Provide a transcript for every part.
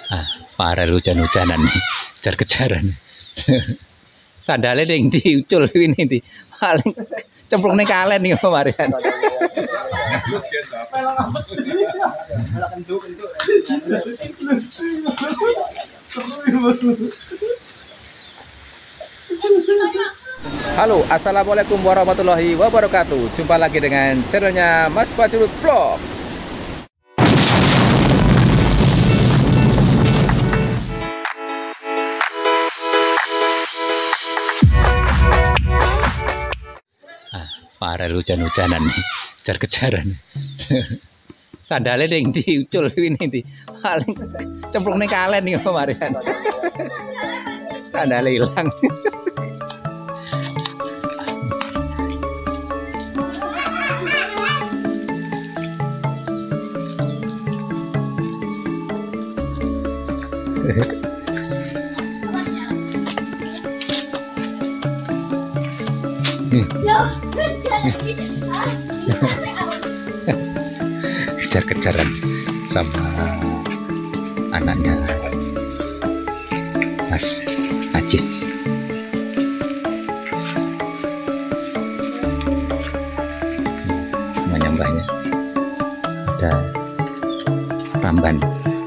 Farel hujan-hujanan nih, kejar-kejaran. Sandalnya yang diucul ini di paling cemplung nih kalian nih kemarin. Halo, assalamualaikum warahmatullahi wabarakatuh. Jumpa lagi dengan channelnya Mas Bajrut Vlog. Farel hujan-hujanan nih, kejar-kejaran. Sandalnya yang diucul ini di paling cemplung nih kalian nih kemarin. Sandalnya hilang. Kejar-kejaran sama anaknya Mas Ajis. Namanya mbaknya ada Ramban.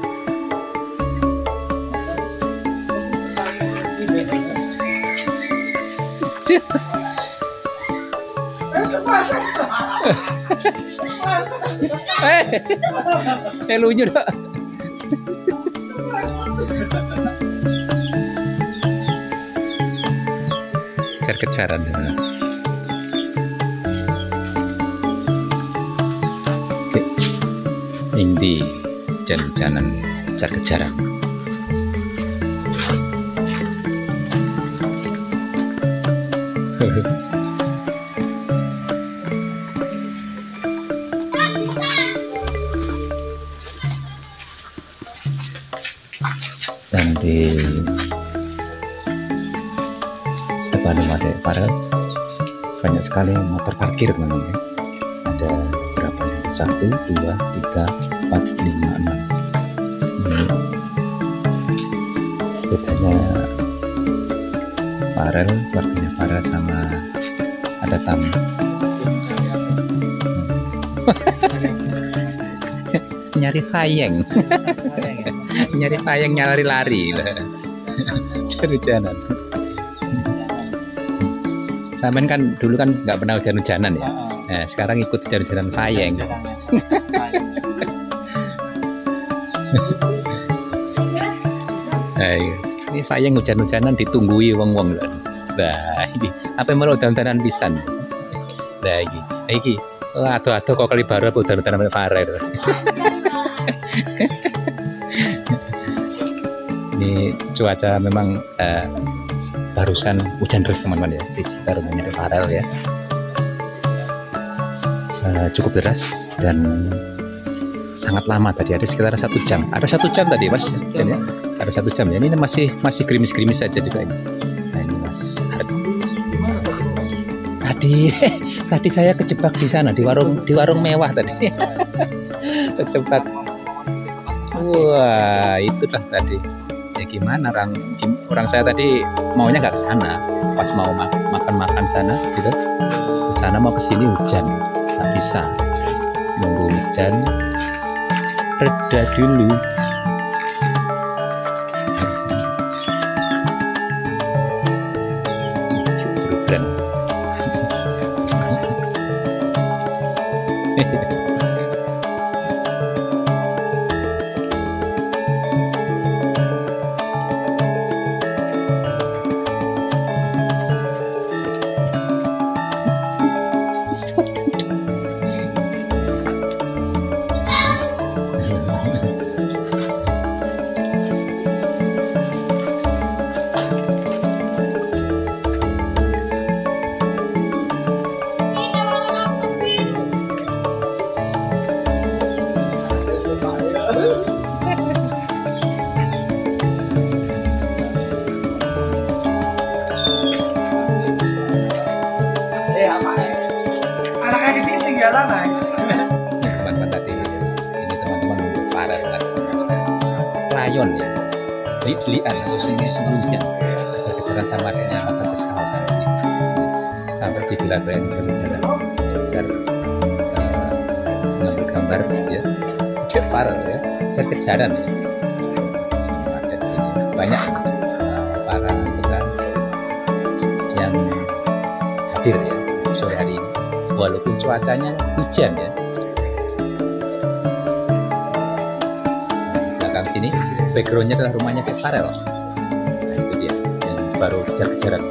Lucu dok. Kejar-kejaran. Oke. Ini jalan-jalan kejar-kejaran. Dan di depan rumah Dek Farel banyak sekali motor parkir teman-teman. Ada berapa? 1, 2, 3, 4, 5, 6. Ini sepedanya Farel, keluarganya Farel sama ada tamu. Nyari fayeng. Nyari fayeng, nyari lari lah. Hujan-hujanan. Samen kan dulu kan nggak pernah hujan-hujanan ya. Nah, sekarang ikut hujan-hujanan fayeng. Nah, ini fayeng hujan-hujanan ditunggui wong-wong loh. Nah, ini apa mau hujan-hujanan pisan. Nah, ini. Oh, atuh-atuh kok kali baru hujan-hujanan Farel. Ini cuaca memang barusan hujan terus teman-teman ya di sekitar rumahnya Farel ya. Cukup deras dan sangat lama tadi, ada sekitar 1 jam. Ada 1 jam tadi Mas, ya? Ada 1 jam ya. Ini masih gerimis-gerimis saja juga ini. Nah, ini Mas. Tadi saya kejebak di sana di warung mewah tadi. Kejebak. Wah, itu dah tadi. Ya gimana orang saya tadi maunya nggak ke sana, pas mau makan sana gitu, ke sana mau ke sini hujan, nggak bisa, nunggu hujan reda dulu. rayon ya, beli-belian atau sembunyi-sembunyian, kejar-kejaran sama adiknya Mas Ajis kawasan ini, sampai di bela-belain kejar mengambil gambar ya, viral ya, kejar-kejaran ya. Ada di sini banyak para anggota yang hadir ya sore hari ini, walaupun cuacanya hujan ya. Belakang sini backgroundnya adalah rumahnya Kek Farel. Nah itu dia yang baru kejar-kejaran.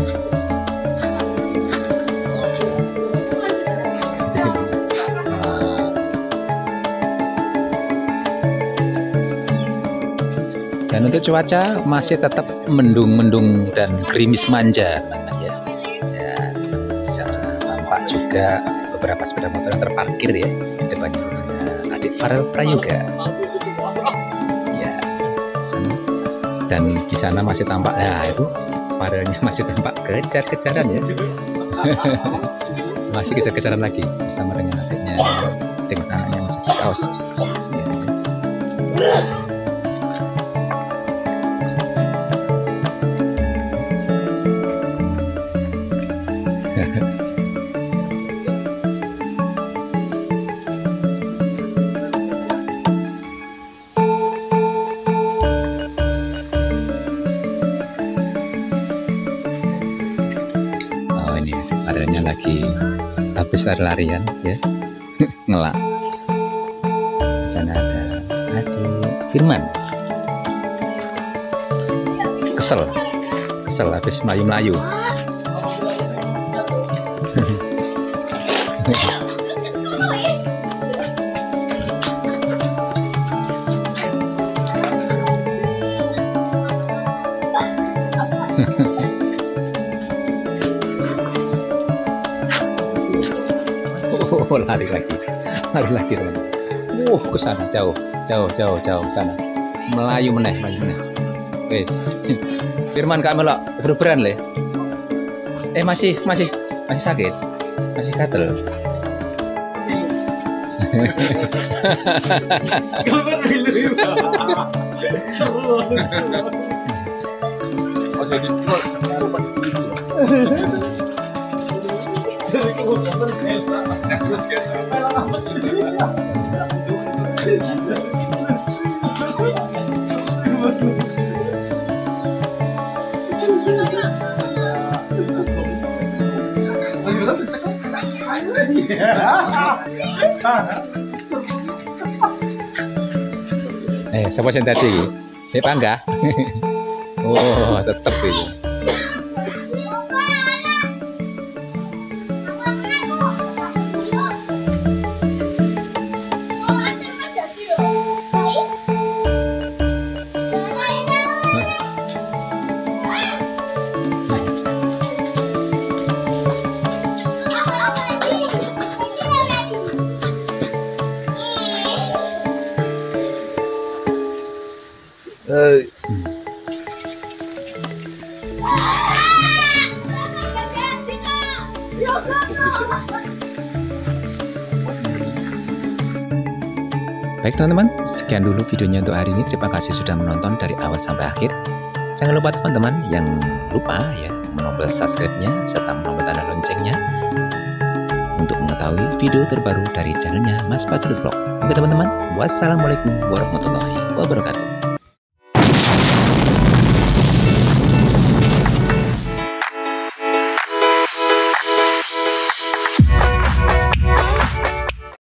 Dan untuk cuaca masih tetap mendung-mendung dan gerimis manja, teman-teman ya. Ya, bisa nampak juga beberapa sepeda motor yang terparkir ya di depannya rumahnya adik Farel Prayoga. Ya, dan di sana masih tampak, ya itu Farelnya masih tampak kejar-kejaran ya. Masih kejar-kejaran lagi bersama dengan adiknya, dengan anaknya masih di kaos. Ya. Oh ini adanya lagi habis lari-larian ya, ngelak. Di sana ada adik Firman, kesel habis melayu-melayu. Oh, lari lagi teman. Ke sana jauh ke sana. Melayu meneh. Wes. Firman kak melok beruberan le. Masih sakit. Masih gatel. Siapa yang tadi? Si Pangga? Oh, tetep itu. Baik teman-teman, sekian dulu videonya untuk hari ini. Terima kasih sudah menonton dari awal sampai akhir. Jangan lupa teman-teman yang lupa ya menombol subscribe-nya serta menombol tanda loncengnya untuk mengetahui video terbaru dari channelnya Mas Patriot Vlog. Oke teman-teman, wassalamualaikum warahmatullahi wabarakatuh.